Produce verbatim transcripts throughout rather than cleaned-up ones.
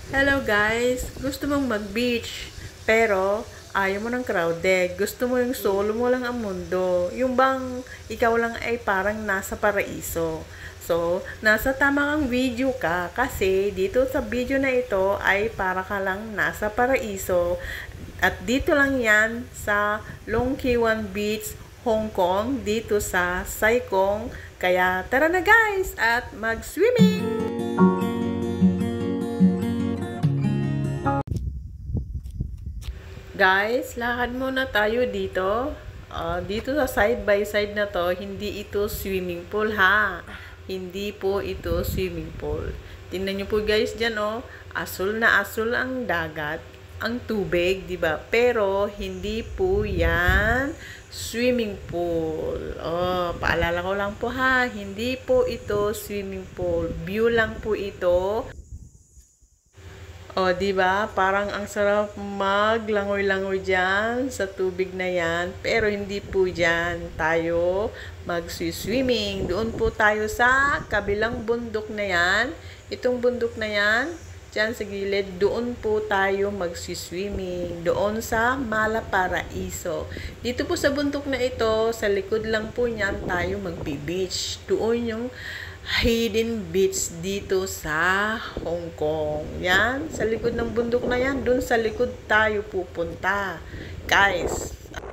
Hello guys! Gusto mong mag-beach, pero ayaw mo ng crowded. Gusto mo yung solo mo lang ang mundo. Yung bang ikaw lang ay parang nasa paraiso. So, nasa tamang video ka kasi dito sa video na ito ay para ka lang nasa paraiso. At dito lang yan sa Long Kiwan Beach, Hong Kong, dito sa Sai-Kung. Kaya tara na guys at mag-swimming! Guys, lakad muna tayo dito. Uh, dito sa side by side na to, hindi ito swimming pool ha. Hindi po ito swimming pool. Tingnan nyo po guys dyan oh, asul na asul ang dagat, ang tubig, di ba? Pero hindi po yan swimming pool. Oh, paalala ko lang po ha, hindi po ito swimming pool. View lang po ito. O, di ba? Parang ang sarap maglangoy-langoy diyan sa tubig na 'yan, pero hindi po diyan tayo mag-swimming. Doon po tayo sa kabilang bundok na 'yan. Itong bundok na 'yan, diyan sa gilid, doon po tayo mag-swimming. Doon sa Malaparaiso. Dito po sa bundok na ito, sa likod lang po niyan tayo magbi-beach. Doon yung hidden beach dito sa Hong Kong. Yan, sa likod ng bundok na yan, dun sa likod tayo pupunta. Guys,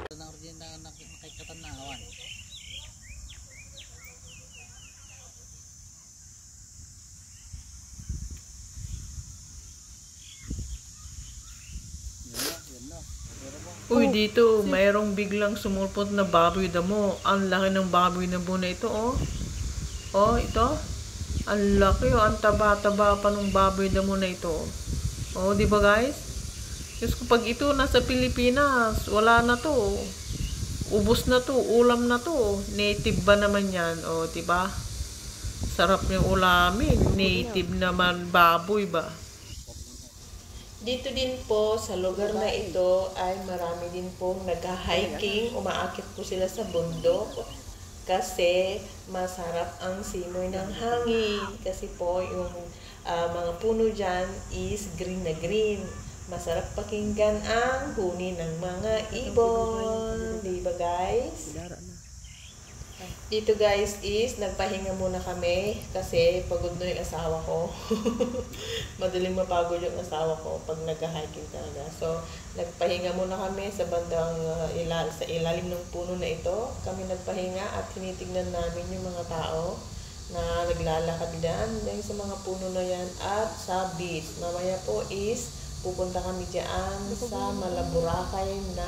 uy, dito, mayroong biglang sumulpot na baboy damo. Ang laki ng baboy na na ito, oh. Oh, ito. Ang laki, oh. Ang taba-taba pa ng baboy damo na ito. Oh, di ba guys? Diyos ko, pag ito nasa Pilipinas, wala na to. Ubos na to, ulam na to. Native ba naman yan? Oh, di ba? Sarap yung ulamin. Native naman baboy ba? Dito din po sa lugar na ito ay marami din pong nag-hiking. Umaakit po sila sa bundok kasi masarap ang simoy ng hangin. Kasi po yung uh, mga puno dyan is green na green. Masarap pakinggan ang huni ng mga ibon. Diba guys? Dito guys is nagpahinga muna kami kasi pagod na yung asawa ko. Madaling mapagod yung asawa ko pag nag-hiking talaga. So, nagpahinga muna kami sa bandang uh, ilal sa ilalim ng puno na ito. Kami nagpahinga at tinitignan namin yung mga tao na naglalakad dyan sa mga puno na yan at sa beach. Mamaya po is pupunta kami dyan sa Malaburakay na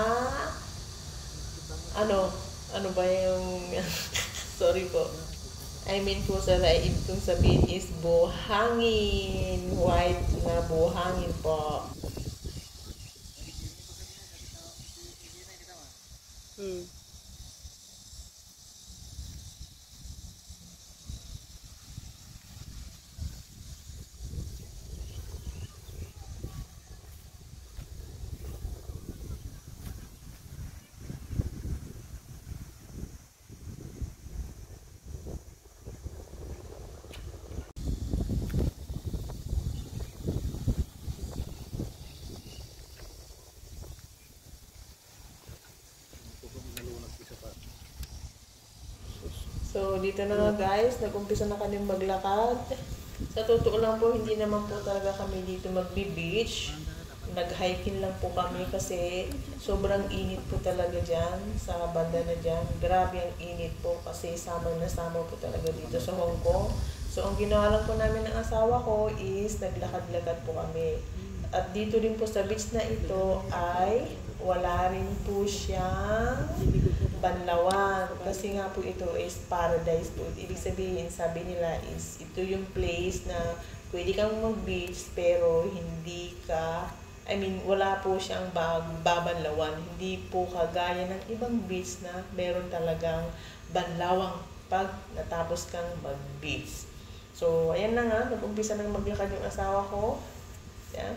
ano ano ba yung sorry po. I mean po sa ibig kong sabihin is buhangin. White na buhangin po. Hmm. So, dito na nga guys, nag-umpisa na kami maglakad. Sa totoo lang po, hindi naman po talaga kami dito magbi-beach. Nag-hiking lang po kami kasi sobrang init po talaga dyan sa banda na dyan. Grabe ang init po kasi summer na summer po talaga dito sa Hong Kong. So, ang ginawa lang po namin ng asawa ko is naglakad-lakad po kami. At dito din po sa beach na ito ay wala rin po siyang banlawan. Kasi nga po ito is paradise po. Ibig sabihin, sabi nila is ito yung place na pwede kang mag-beach pero hindi ka, I mean, wala po siyang babanlawan. Hindi po kagaya ng ibang beach na meron talagang banlawang pag natapos kang mag-beach. So, ayan na nga. Nag-umpisa nang maglakad yung asawa ko. Yan.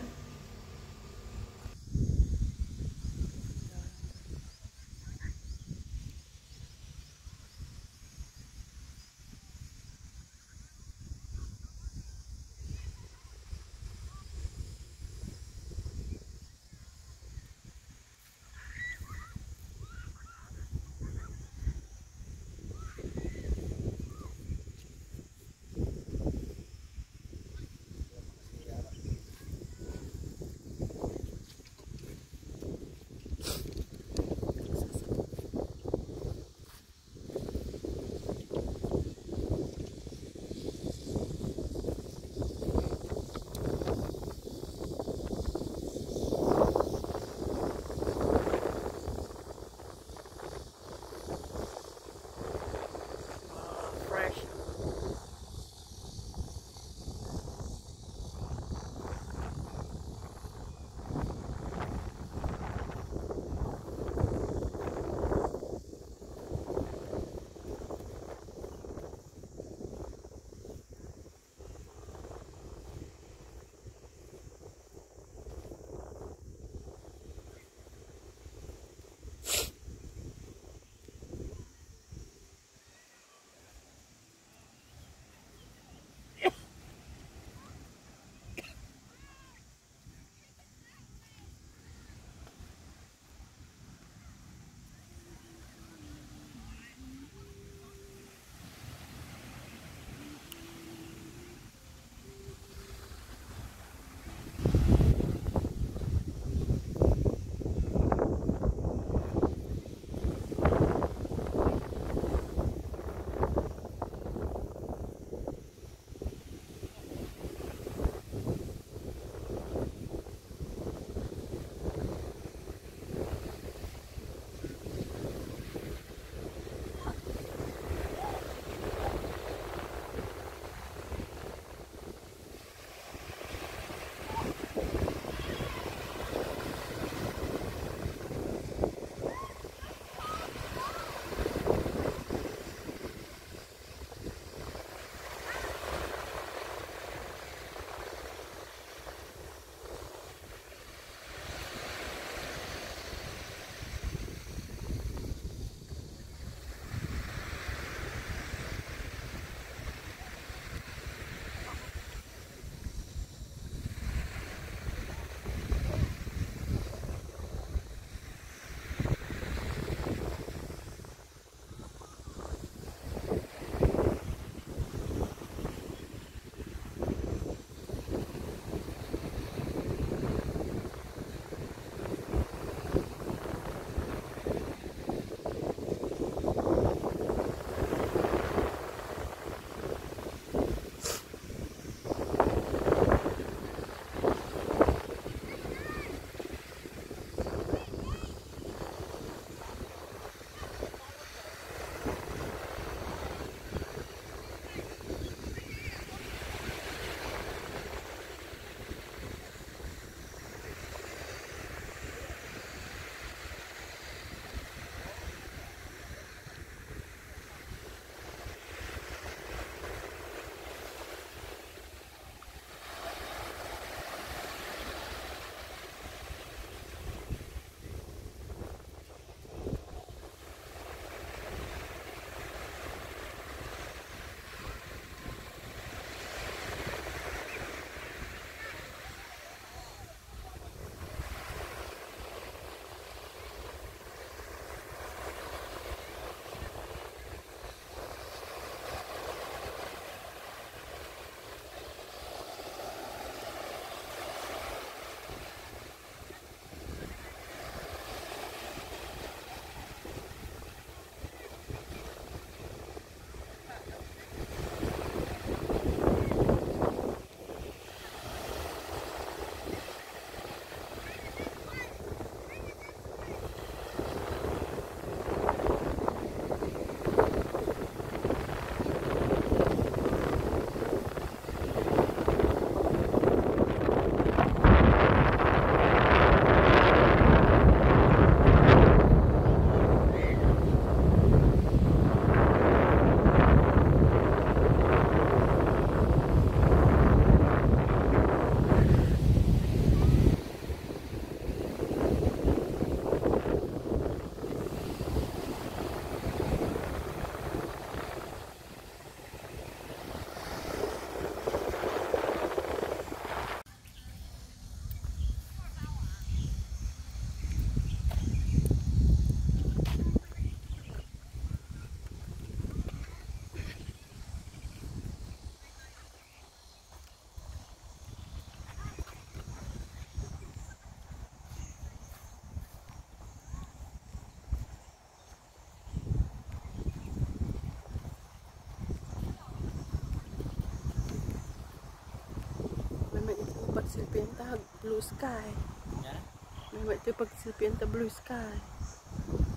pagsilpihan ta blue sky. Yeah. May ito pagsilpihan ta blue sky.